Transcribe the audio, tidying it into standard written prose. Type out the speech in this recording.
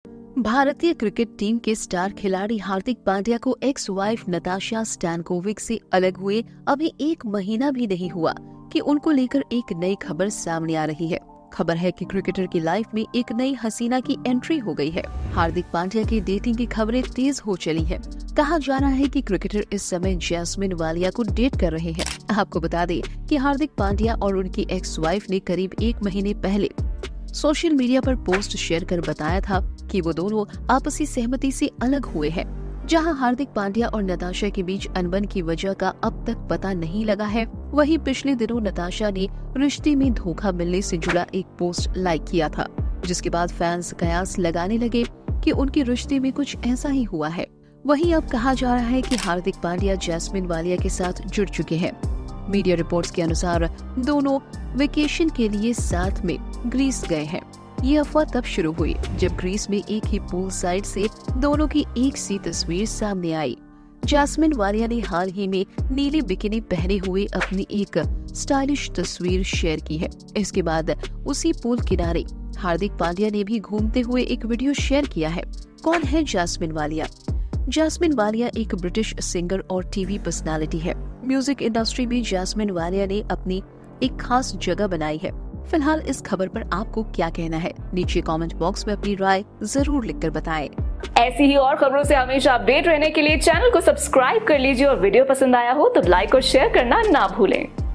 भारतीय cricket team के star खिलाड़ी हार्दिक पांड्या को एक्स वाइफ नताशा स्टैनकोविक से अलग हुए अभी 1 महीना भी नहीं हुआ कि उनको लेकर एक नई खबर सामने आ रही है। खबर है कि क्रिकेटर की लाइफ में एक नई हसीना की एंट्री हो गई है। हार्दिक पांड्या की डेटिंग की खबरें तेज हो चली हैं। कहा जा रहा है कि क्रिकेटर इस समय जैस्मिन वालिया को डेट कर रहे हैं। आपको बता दें कि हार्दिक पांड्या और उनकी एक्स वाइफ ने करीब 1 महीने पहले सोशल मीडिया पर पोस्ट शेयर कर बताया था कि वो दोनों आपसी सहमति से अलग हुए हैं। जहां हार्दिक पांड्या और नताशा के बीच अनबन की वजह का अब तक पता नहीं लगा है, वहीं पिछले दिनों नताशा ने रिश्ते में धोखा मिलने से जुड़ा एक पोस्ट लाइक किया था, जिसके बाद फैंस कयास लगाने लगे कि उनके रिश्ते में कुछ ऐसा ही हुआ है। वहीं अब कहा जा रहा है कि हार्दिक पांड्या जैस्मिन वालिया के साथ जुड़ चुके हैं। मीडिया रिपोर्ट्स के अनुसार दोनों वेकेशन के लिए साथ में ग्रीस गए हैं। ये अफवाह तब शुरू हुई जब ग्रीस में एक ही पूल साइड से दोनों की एक सी तस्वीर सामने आई। जैस्मिन वालिया ने हाल ही में नीली बिकिनी पहने हुए अपनी एक स्टाइलिश तस्वीर शेयर की है। इसके बाद उसी पूल किनारे हार्दिक पांड्या ने भी घूमते हुए एक वीडियो शेयर किया है। कौन है जैस्मिन वालिया? जैस्मिन वालिया एक ब्रिटिश सिंगर और टीवी पर्सनालिटी है। म्यूजिक इंडस्ट्री में जैस्मिन वालिया ने अपनी एक खास जगह बनाई है। फिलहाल इस खबर पर आपको क्या कहना है? नीचे कमेंट बॉक्स में अपनी राय जरूर लिखकर बताएं। ऐसी ही और खबरों से हमेशा अपडेट रहने के लिए चैनल को सब्सक्राइब कर लीजिए और वीडियो पसंद आया हो तो लाइक और शेयर करना ना भूलें।